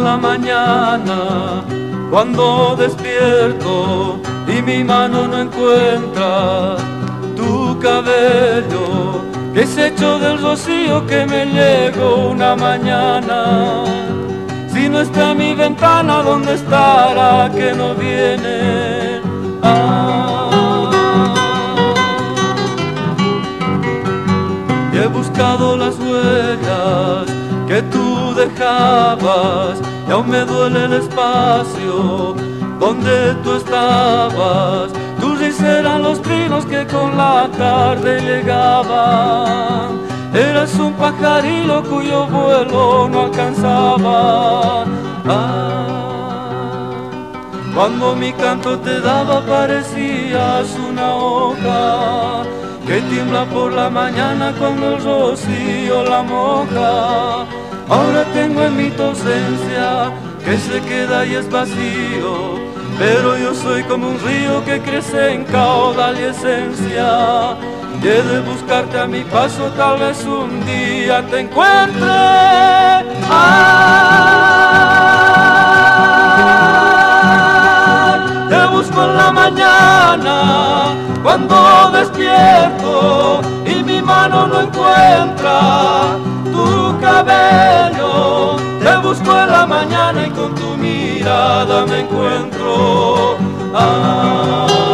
la mañana cuando despierto y mi mano no encuentra tu cabello, que es hecho del rocío que me llegó una mañana. Si no está en mi ventana, ¿dónde estará que no viene? Y he buscado las huellas que tú dejabas y aún me duele el espacio donde tú estabas. Tus risas eran los trinos que con la tarde llegaban. Eras un pajarillo cuyo vuelo no alcanzaba. Cuando mi canto te daba parecías una hoja que tiembla por la mañana cuando el rocío la moja. Ahora tengo en mí tu ausencia que se queda y es vacío, pero yo soy como un río que crece en caudal y esencia. Y he de buscarte a mi paso, tal vez un día te encuentre. Te busco en la mañana cuando despierto y mi mano no encuentra tu cabello. Te busco en la mañana y con tu mirada me encuentro.